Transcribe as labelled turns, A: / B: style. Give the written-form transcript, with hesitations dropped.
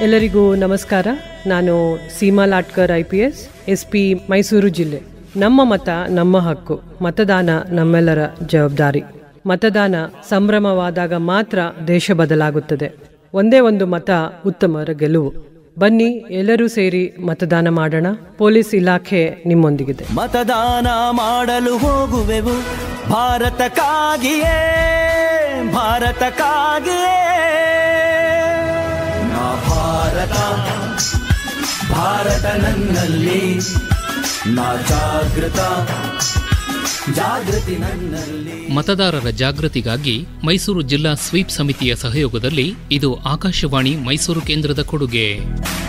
A: ಎಲ್ಲರಿಗೂ ನಮಸ್ಕಾರ. ನಾನು ಸೀಮಾ ಲಾಟ್ಕರ್ IPS SP ಮೈಸೂರು ಜಿಲ್ಲೆ. ನಮ್ಮ ಮತ ನಮ್ಮ ಹಕ್ಕು, ಮತದಾನ ನಮ್ಮೆಲ್ಲರ ಜವಾಬ್ದಾರಿ. ಮತದಾನ ಸಂಭ್ರಮವಾದಾಗ ಮಾತ್ರ ದೇಶ ಬದಲಾಗುತ್ತದೆ. ಒಂದೇ ಒಂದು ಮತ ಉತ್ತಮರ ಗೆಲುವು. ಬನ್ನಿ ಎಲ್ಲರೂ ಸೇರಿ ಮತದಾನ ಮಾಡೋಣ. ಪೊಲೀಸ್ ಇಲಾಖೆ ನಿಮ್ಮೊಂದಿಗಿದೆ.
B: ಮತದಾನ ಮಾಡಲು ಹೋಗುವೆವು ಭಾರತಕ್ಕಾಗಿಯೇ, ಭಾರತಕ್ಕಾಗಿಯೇ. ನಾ ಭಾರತ, ಭಾರತ ನನ್ನಲ್ಲಿ, ನಾ ಜಾಗೃತ, ಜಾಗೃತಿ ನನ್ನಲ್ಲಿ.
C: ಮತದಾರರ ಜಾಗೃತಿಗಾಗಿ ಮೈಸೂರು ಜಿಲ್ಲಾ ಸ್ವೀಪ್ ಸಮಿತಿಯ ಸಹಯೋಗದಲ್ಲಿ ಇದು ಆಕಾಶವಾಣಿ ಮೈಸೂರು ಕೇಂದ್ರದ ಕೊಡುಗೆ.